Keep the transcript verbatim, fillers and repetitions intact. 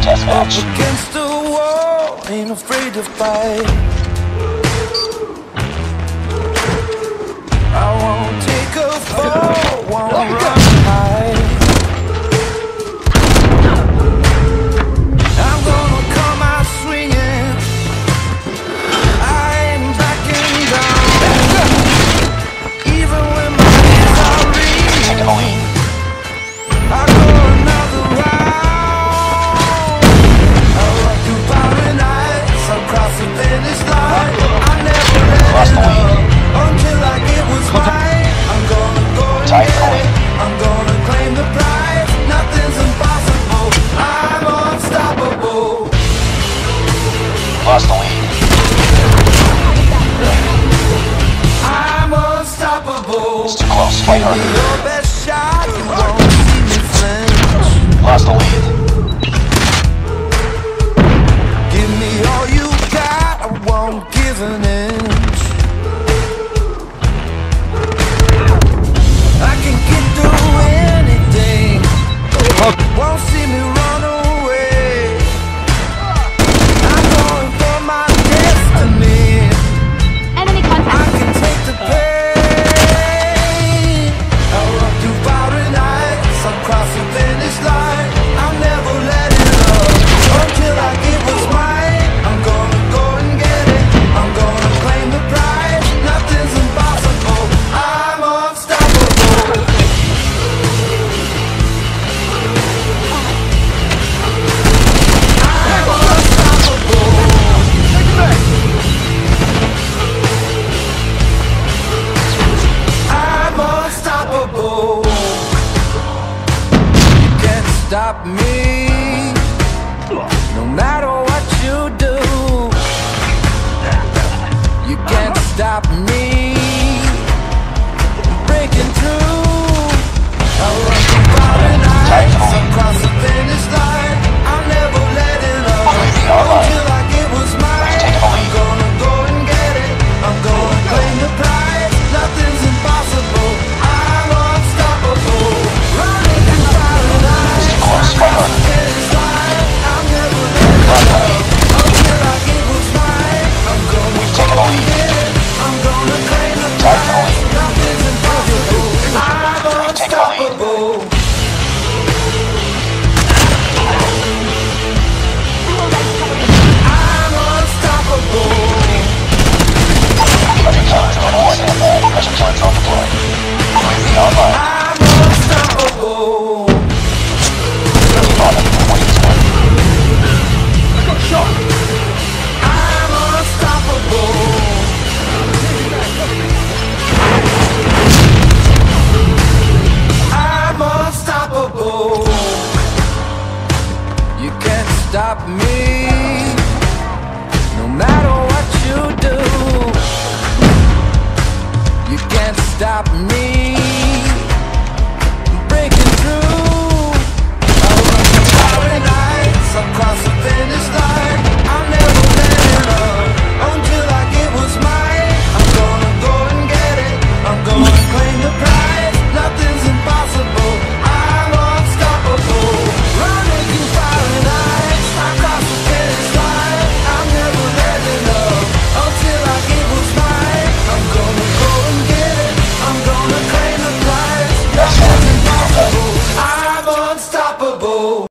deathmatch. Up against the wall, ain't afraid to fight. I won't take a fall, won't run and hide. I'm gonna come out swinging, I ain't backing down. Even when my hands are reeling, Taking the lead. I go another round. I run through fiery nights, across the finish line. I never let it up until I get what's mine. I'm gonna go and get it, I'm gonna claim the prize. Nothing's impossible, I'm unstoppable. Lost the lead. I'm unstoppable. It's too close. Fight Give me harder. your best shot, you won't see me flinch. Lost the lead. Give me all you got, I won't give an inch. I can get through anything, won't see me run away. I'm going for my destiny, Enemy I contact. can take the pain. I run through fiery nights, I'll cross the finish line. I'll never let it up until I get what's mine. I'm gonna go and get it, I'm gonna claim the prize. Nothing's impossible, I'm unstoppable. I'm unstoppable. I'm unstoppable. You can't stop me, no matter what you do. You can't stop me, I'm breaking through. I'll run through fiery nights, across the finish line. I'll never let it up until I get what's mine. I'm gonna go and get it, I'm gonna claim the prize. Nothing's impossible, I'm unstoppable. Running through fiery nights, across the finish line. I'll never let it up until I get what's mine. I'm gonna go and get it, I'm gonna claim the prize. Nothing's impossible, I'm unstoppable. I'm unstoppable. Pressure charge on board. Pressure charge on deployed. U A V online. I'm unstoppable. On it. forty percent. I'm unstoppable. I'm unstoppable. You can't stop me, no matter what you do. You can't stop me.